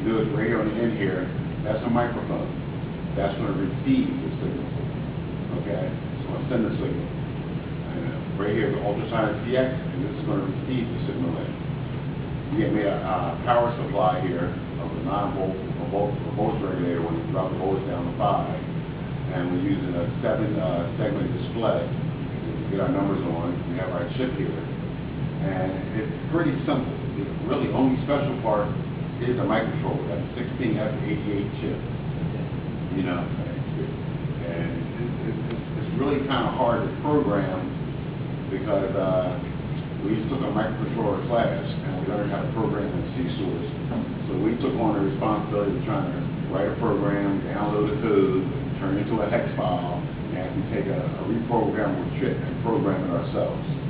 you do is right here on the end here, that's a microphone. That's going to receive the signal. Okay? It's going to send the signal. And right here is the Ultrasonic TX, and this is going to receive the signal in. We have made a power supply here of a 9-volt voltage regulator when you drop the voltage down to 5. And we're using a 7-segment display to get our numbers on. We have our chip here. And it's pretty simple. The really only special part is the microcontroller. That's a 16F88 chip. You know, and it's really kind of hard to program because we took a microcontroller class and we learned how to program in C-Source. So we took on the responsibility of trying to write a program, download a code, turn it into a hex file, and we take a reprogrammable chip and program it ourselves.